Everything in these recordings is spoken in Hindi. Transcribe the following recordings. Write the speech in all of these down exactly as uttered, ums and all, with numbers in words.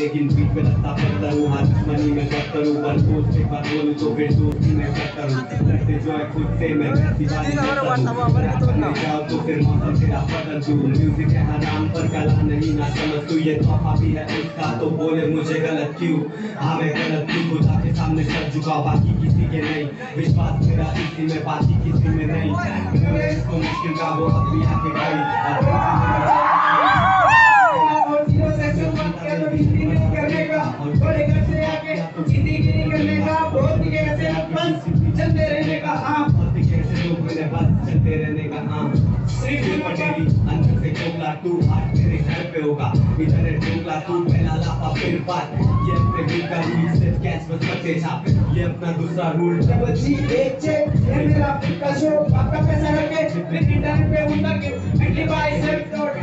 लेकिन बीच में रास्ता पड़ता हूँ। हाँ दुश्मनी में करता हूँ, पर दोस्त एक बात बोलूँ तो फिर दोस्ती में करता हूँ। लड़ते जो है खुद से मैं वैसी बात करता हूँ। जाओ तो फिर मौसम तेरा बदल दूँ। म्यूजिक है हराम पर कला नहीं ना समझ तू, ये तोहफा भी है उसका तो बोले मुझे गलत क्यों। हाँ मैं गलत क्यों, खुदा के सामने सर झुका बाकी किसी के नहीं। विश्वास मेरा इसी में बाकी किसी में नहीं। मेरे इसको मुश्किल का वो अपनी आंखें गई करने का बड़े घर से आके जिंदगी करने का बहुत ही कैसे बस चलते रहने का हाँ बहुत ही कैसे लोग मेरे बस चलते रहने का हाँ। सिर्फ पटेली अंदर से चोकला तू आज मेरे घर पे होगा इधर है चोकला तू पहला लाफा फिर बात ये अपने दिल का रूल सिर्फ कैश बस बचे छाप ये अपना दूसरा रूल डबल जी एक चेक ये मेरा खुद का शो आपका पैसा रखे फिर इंटरनेट पे उतर के अगली बार सिर्फ नोट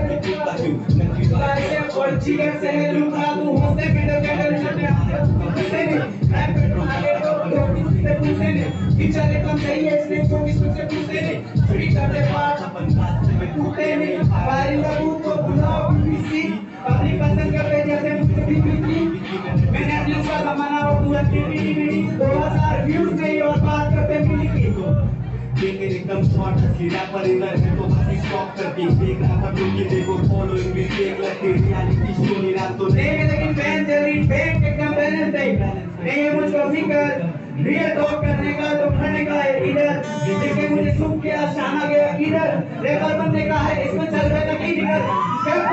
चिकन से है लूटा तू होते बिल्डर के डर से से रैप पेट्रोल आगे तो तो किससे पूछे ने विचार एकदम सही है इसने तो किससे पूछे ने फ्री करते पास अपन बात में टूटे नहीं बारी का भूत को बुलाओ बीसी पब्लिक पसंद करते जैसे मुझे भी भी मैंने अपने उसका जमाना और पूरा टीवी टीवी दो हज़ार व्यूज नहीं और बात करते मिली की लेकिन एकदम शॉर्ट असली रैपर इधर है तो बाकी स्टॉप करती देख रहा था क्योंकि देखो फॉलोइंग भी देख लगती रियलिटी शो नहीं रहा तो नहीं लेकिन फैन तेरी फैन एकदम बैलेंस है नहीं है मुझको फिकर रियल टॉक करने का तो खड़ने का है इधर देखिए मुझे सुन के आशाना गया इधर रैपर बनने का है इसमें चल रहा था कि इधर सब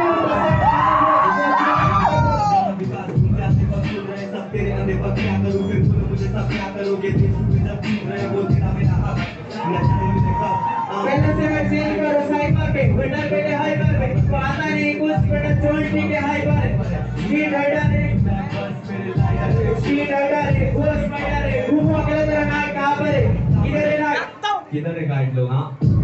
सब तेरे अंदर पर क्या करूं फिर बोलो मुझे सब क्या करोगे जब जीत रहे वो तेरा मेरा पहले से मैं चेंज करो साइबर पे बेटर पे हाइपर पे तो आता नहीं कुछ बेटर चोल्टी के हाइपर स्पीड राइडर है स्पीड राइडर है घोस्ट राइडर है घूमो अकेले तेरा नाक कहां पर है इधर है ना किधर है गाइड लोग हां